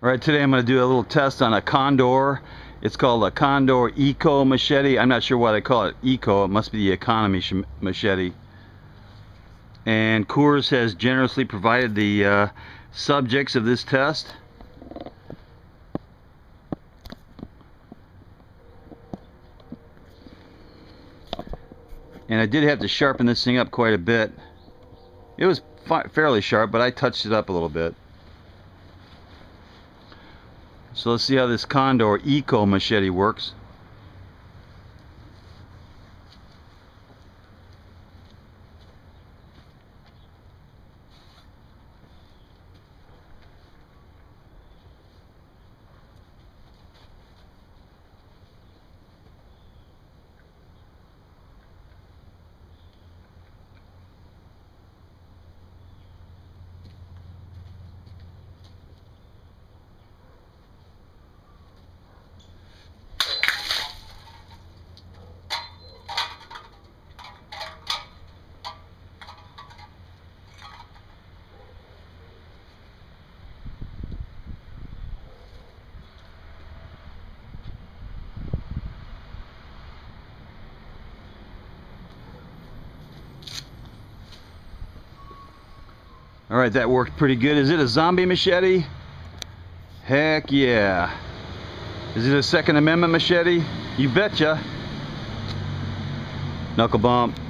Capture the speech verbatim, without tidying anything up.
Alright, today I'm going to do a little test on a Condor. It's called a Condor ECO Machete. I'm not sure why they call it Eco. It must be the economy machete. And Coors has generously provided the uh, subjects of this test. And I did have to sharpen this thing up quite a bit. It was fairly sharp, but I touched it up a little bit. So let's see how this Condor ECO Machete works. Alright, that worked pretty good. Is it a zombie machete? Heck yeah. Is it a Second Amendment machete? You betcha. Knuckle bump.